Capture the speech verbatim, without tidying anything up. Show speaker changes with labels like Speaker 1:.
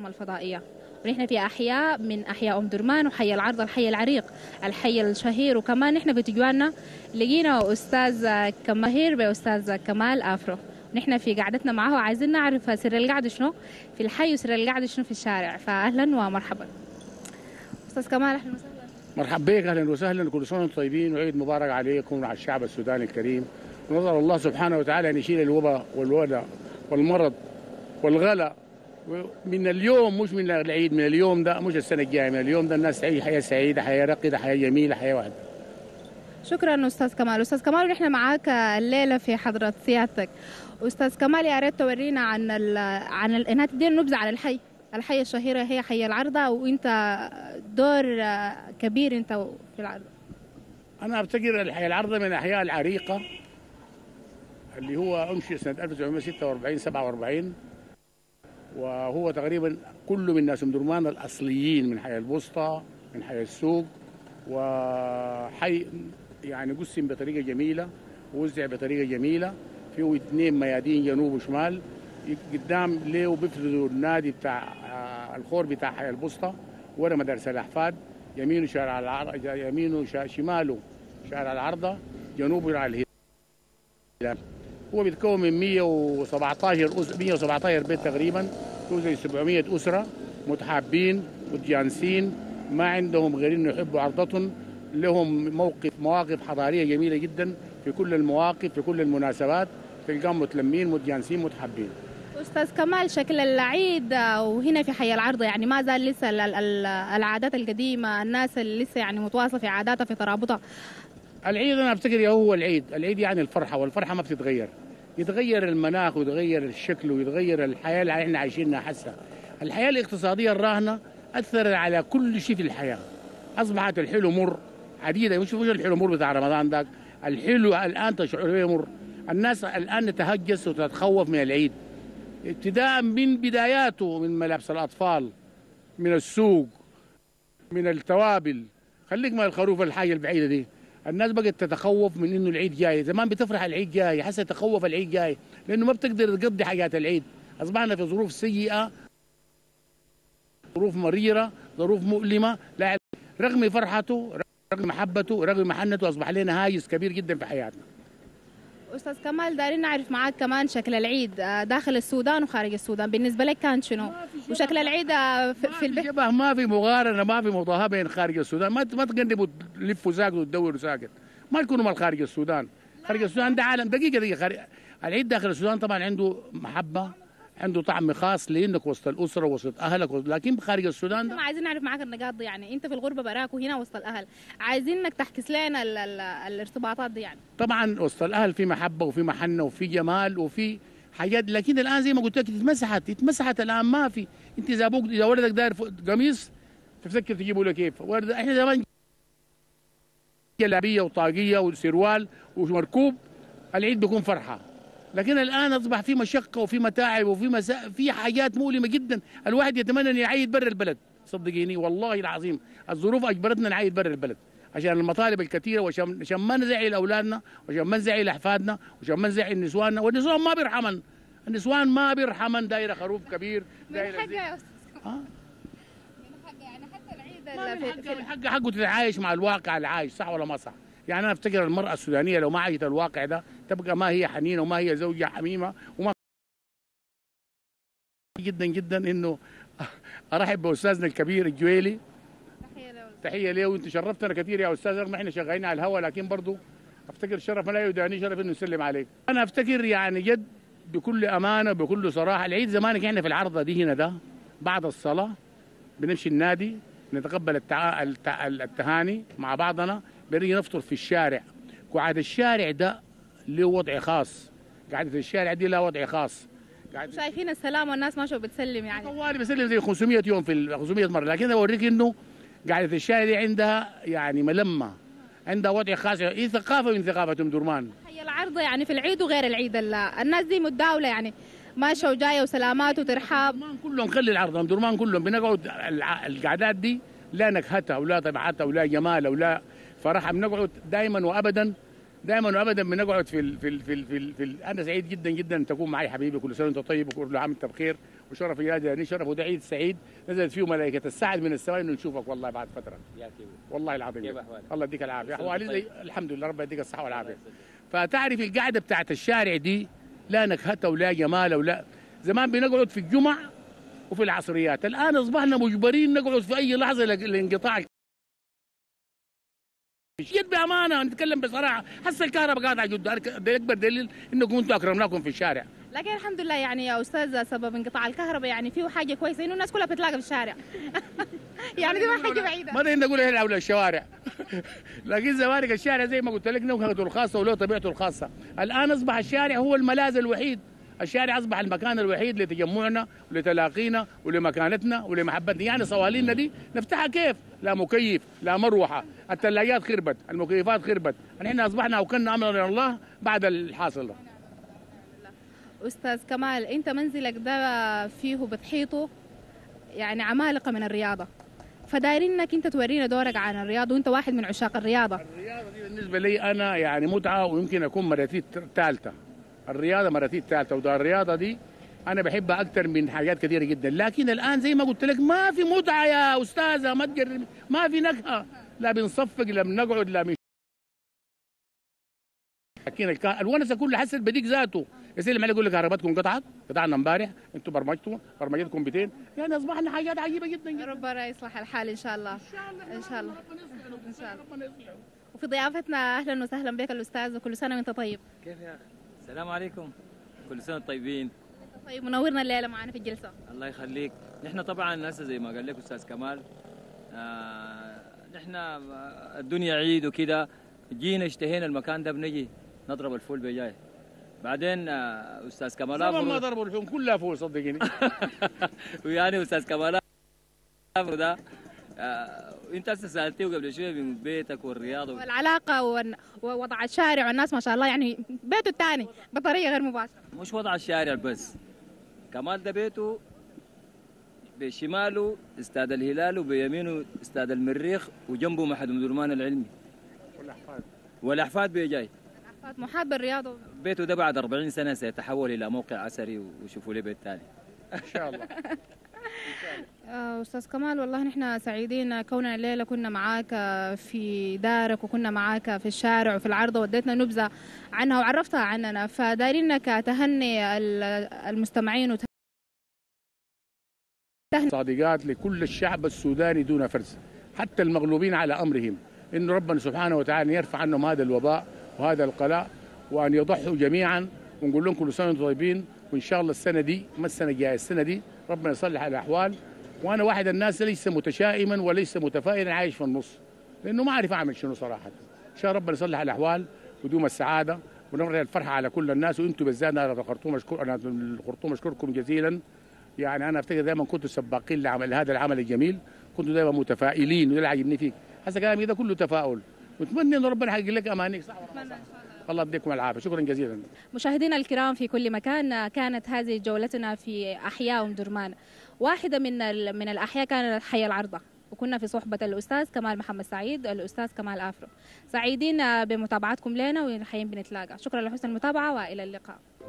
Speaker 1: الفضائية، ونحن في أحياء من أحياء أم درمان وحي العرض الحي العريق الحي الشهير، وكمان نحن في تجوانا لقينا أستاذ كماهير بأستاذ كمال أفرو. نحن في قعدتنا معه عايزين نعرف سر القعدة شنو في الحي وسر القعدة شنو في الشارع، فأهلا ومرحبا أستاذ كمال. أهلا وسهلا.
Speaker 2: مرحبا بك، أهلا وسهلا، كل سنة وانتم طيبين وعيد مبارك عليكم وعلى الشعب السوداني الكريم. ونسأل الله سبحانه وتعالى أن يشيل الوباء والودى والمرض والغلا من اليوم، مش من العيد، من اليوم ده، مش السنة الجاية، من اليوم ده الناس تعيش حياة سعيدة، حياة راقية، حياة جميلة، حياة واحدة.
Speaker 1: شكرا أستاذ كمال. أستاذ كمال نحن معاك الليلة في حضرة سيادتك. أستاذ كمال يا ريت تورينا عن ال عن ال إنها تدينا نبذة عن الحي، الحي الشهيرة هي حي العرضة، وأنت دور كبير أنت في العرضة.
Speaker 2: أنا أفتكر الحي العرضة من الأحياء العريقة اللي هو أنشئ سنة ألف وتسعمائة وستة وأربعين سبعة وأربعين، وهو تقريبا كله من ناس أم درمان الأصليين، من حي البسطة، من حي السوق، وحي يعني قسم بطريقة جميلة ووزع بطريقة جميلة. فيه اثنين ميادين جنوب وشمال، قدام ليه وبيفردوا النادي بتاع الخور بتاع حي البسطة، ورا مدارس الأحفاد، يمينه شارع العرضة، يمينه شا... شماله شارع العرضة، جنوبه على الهلال. هو بيتكون من مئة وسبعة عشر أس... مئة وسبعة عشر بيت تقريبا، توزن سبعمائة أسرة متحابين متجانسين، ما عندهم غير انه يحبوا عرضتهم، لهم موقف مواقف حضاريه جميله جدا في كل المواقف، في كل المناسبات، تلقاهم متلمين متجانسين متحابين.
Speaker 1: أستاذ كمال، شكل العيد وهنا في حي العرض يعني ما زال لسه العادات القديمة، الناس اللي لسه يعني متواصلة في عاداتها في ترابطها.
Speaker 2: العيد أنا أفتكر هو العيد، العيد يعني الفرحة، والفرحة ما بتتغير، يتغير المناخ ويتغير الشكل ويتغير الحياة اللي احنا عايشينها. حسها الحياة الاقتصادية الراهنة أثر على كل شيء في الحياة، أصبحت الحلو مر عديدة، مش مش الحلو مر بتاع رمضان ذاك، الحلو الآن تشعر به مر. الناس الآن تتهجس وتتخوف من العيد، ابتداء من بداياته، من ملابس الأطفال، من السوق، من التوابل، خليك من الخروف الحاجة البعيدة دي. الناس بقت تتخوف من انه العيد جاي، زمان بتفرح العيد جاي، حاسه تخوف العيد جاي، لانه ما بتقدر تقضي حاجات العيد. اصبحنا في ظروف سيئه، ظروف مريره، ظروف مؤلمه، لا رغم فرحته، رغم محبته، رغم محنته، اصبح لنا هاجس كبير جدا في حياتنا.
Speaker 1: استاذ كمال، دارين نعرف معاك كمان شكل العيد داخل السودان وخارج السودان، بالنسبه لك كان شنو؟ وشكل العيد في البيت؟
Speaker 2: شبه، ما في مقارنه، ما في مضاهاه بين خارج السودان، ما ما تقلبوا تلفوا ساكت وتدوروا ساكت، ما تكونوا مال خارج السودان. خارج السودان ده عالم، دقيقه دقيقه خارج... العيد داخل السودان طبعا عنده محبه، عنده طعم خاص لانك وسط الاسره وسط اهلك، لكن خارج السودان ده
Speaker 1: عايزين نعرف معاك النقاط دي، يعني انت في الغربه براك وهنا وسط الاهل، عايزين انك تحكي لنا ال ال الارتباطات دي. يعني
Speaker 2: طبعا وسط الاهل في محبه وفي محنه وفي جمال وفي حاجات، لكن الان زي ما قلت لك اتمسحت اتمسحت الان ما في. انت اذا ابوك اذا ولدك داير قميص تفكر تجيبه له كيف؟ ولد احنا زمان جلابيه وطاقيه وسروال ومركوب، العيد بيكون فرحه. لكن الان اصبح في مشقه وفي متاعب وفي مسا... في حاجات مؤلمه جدا، الواحد يتمنى ان يعيد برا البلد، صدقيني والله العظيم الظروف اجبرتنا نعيد برا البلد عشان المطالب الكثيره، وعشان عشان ما نزعل اولادنا، وعشان ما نزعل احفادنا، وعشان ما نزعل نسواننا، والنسوان ما بيرحمن، النسوان ما بيرحمن، دايره خروف كبير، دايره
Speaker 1: من حقها يا استاذ. اه من حقها، يعني حتى العيد
Speaker 2: في حقه حق حقه تتعايش مع الواقع العايش، صح ولا ما صح؟ يعني انا افتكر المراه السودانيه لو ما عاشت الواقع ده تبقى ما هي حنينه وما هي زوجه حميمه وما جدا جدا انه ارحب باستاذنا الكبير الجويلي.
Speaker 1: تحيه له.
Speaker 2: تحيه له، وانت شرفتنا كثير يا استاذ، رغم احنا شغالين على الهواء لكن برضه افتكر شرف لا يداني شرف انه نسلم عليك. انا افتكر يعني جد بكل امانه بكل صراحه، العيد زمانك احنا في العرضه دي هنا ده بعد الصلاه بنمشي النادي نتقبل التع... التع... التهاني مع بعضنا، بنيجي نفطر في الشارع. قعدة الشارع ده له وضع خاص، قعدة الشارع دي لها وضع خاص.
Speaker 1: شايفين السلام والناس ماشيه بتسلم، يعني
Speaker 2: طوالي بسلم زي خمسمائة يوم في خمسمائة مره، لكن اوريك انه قعدة الشارع دي عندها يعني ملمه، عندها وضع خاص، هي ثقافه من ثقافه ام درمان.
Speaker 1: هي العرضه يعني في العيد وغير العيد الناس دي متداوله، يعني ماشيه وجايه وسلامات وترحاب.
Speaker 2: ام درمان كلهم، خلي العرضه ام درمان كلهم بنقعد القعدات دي لا نكهتها ولا طبيعتها ولا جمالها ولا فرحها، بنقعد دائما وابدا دائما وابدا بنقعد في ال في ال في ال في, ال في ال انا سعيد جدا جدا ان تكون معي حبيبي، كل سنه وانت طيب وكل عام وانت بخير، وشرف يا شرف وده عيد سعيد نزلت فيه ملائكه السعد من السماء انه نشوفك والله بعد فتره. والله العظيم. كيف احوالك؟ الله يديك العافيه. احوالي زي الحمد لله، ربنا يديك الصحه والعافيه. فتعرف القعده بتاعت الشارع دي لا نكهتها ولا جمالها ولا. زمان بنقعد في الجمع وفي العصريات، الان اصبحنا مجبرين نقعد في اي لحظه لانقطاع. جد بامانه نتكلم بصراحه، هسه الكهرباء قاطعه جدا، ده اكبر دليل انكم انتم اكرمناكم في الشارع.
Speaker 1: لكن الحمد لله يعني يا استاذ سبب انقطاع الكهرباء يعني فيه حاجه كويسه انه الناس كلها بتتلاقى في الشارع. يعني دي ما حاجه بعيده.
Speaker 2: ما نقدر نقول هنا ولا الشوارع. لكن زمانك الشارع زي ما قلت لك نكهته الخاصه وله طبيعته الخاصه. الان اصبح الشارع هو الملاذ الوحيد، الشارع اصبح المكان الوحيد لتجمعنا ولتلاقينا ولمكانتنا ولمحبتنا. يعني صوالينا دي نفتحها كيف؟ لا مكيف، لا مروحه، الثلاجات خربت، المكيفات خربت، نحن اصبحنا اوكلنا امرا من الله بعد الحاصل ده.
Speaker 1: استاذ كمال، انت منزلك ده فيه بتحيطه يعني عمالقه من الرياضه، فدايرين انك انت تورينا دورك عن الرياضه وانت واحد من عشاق الرياضه.
Speaker 2: الرياضه دي بالنسبه لي انا يعني متعه ويمكن اكون مرتي الثالثه. الرياضه مرتي الثالثه، وده الرياضه دي انا بحبها اكثر من حاجات كثيره جدا، لكن الان زي ما قلت لك ما في متعه يا استاذه، ما تجرب، ما في نكهه، لا بنصفق لا بنقعد لا من لكن الونسه كلها حست بديك ذاته. يسلم عليك يقول لك كهرباتكم قطعت، قطعنا امبارح، انتم برمجتوا برمجتكم مئتين، يعني اصبحنا حاجات عجيبه جدا جدا.
Speaker 1: ربنا يصلح الحال ان شاء الله.
Speaker 2: ان شاء الله
Speaker 1: ان شاء الله
Speaker 2: ان شاء الله ربنا يصلحه.
Speaker 1: وفي ضيافتنا اهلا وسهلا بك الاستاذ، وكل سنه وانت طيب.
Speaker 3: كيف يا اخي؟ السلام عليكم، كل سنه طيبين.
Speaker 1: طيب منورنا الليله معنا في الجلسه.
Speaker 3: الله يخليك. نحن طبعا هسه زي ما قال لك استاذ كمال، آه نحن الدنيا عيد وكده، جينا اشتهينا المكان ده بنجي نضرب الفول بجاي. بعدين آه استاذ كمال
Speaker 2: زمان ما ضربوا الحوم كلها فول صدقيني.
Speaker 3: ويعني استاذ كمال ده آه انت هسه سالتيه قبل شويه من بيتك والرياضه
Speaker 1: والعلاقه ووضع الشارع والناس ما شاء الله، يعني بيته الثاني بطريقه غير مباشره.
Speaker 3: مش وضع الشارع بس، كمال ده بيته بشماله استاد الهلال وبيمينه استاد المريخ وجنبه معهد ام درمان العلمي.
Speaker 2: والاحفاد
Speaker 3: والاحفاد بيجاي.
Speaker 1: الاحفاد محاب بالرياضه.
Speaker 3: بيته ده بعد أربعين سنه سيتحول الى موقع اثري وشوفوا لي بيت ثاني.
Speaker 2: ان شاء الله.
Speaker 1: أستاذ كمال والله نحن سعيدين كوننا الليلة كنا معاك في دارك وكنا معاك في الشارع وفي العرضة، وديتنا نبذة عنها وعرفتها عننا، فدايرين انك تهني المستمعين وتهني
Speaker 2: صادقات لكل الشعب السوداني دون فرز، حتى المغلوبين على أمرهم، إن ربنا سبحانه وتعالى يرفع عنهم هذا الوباء وهذا القلاء، وأن يضحوا جميعا، ونقول لهم كل سنة وانتم طيبين، وإن شاء الله السنة دي ما السنة الجاية السنة دي ربنا يصلح الأحوال. وأنا واحد الناس ليس متشائما وليس متفائلا، عايش في النص، لأنه ما أعرف أعمل شنو صراحة. إن شاء الله ربنا يصلح الأحوال ودوم السعادة ونرجع الفرحة على كل الناس، وأنتم بالذات أنا الخرطوم أشكر أنا الخرطوم أشكركم جزيلا. يعني أنا أفتكر دائما كنتوا سباقين لعمل هذا العمل الجميل، كنتوا دائما متفائلين، وده اللي عاجبني فيك. هسه كلامي ده كله تفاؤل، واتمنى إن ربنا يحقق لك أمانيك. صح ولا الله يديكم العافية. شكرا جزيلا.
Speaker 1: مشاهدينا الكرام في كل مكان، كانت هذه جولتنا في أحياء أم درمان. واحدة من من الأحياء كانت حي العرضة، وكنا في صحبة الأستاذ كمال محمد سعيد، الأستاذ كمال آفرو. سعيدين بمتابعتكم لنا، وحين بنتلاقى. شكرا لحسن المتابعة وإلى اللقاء.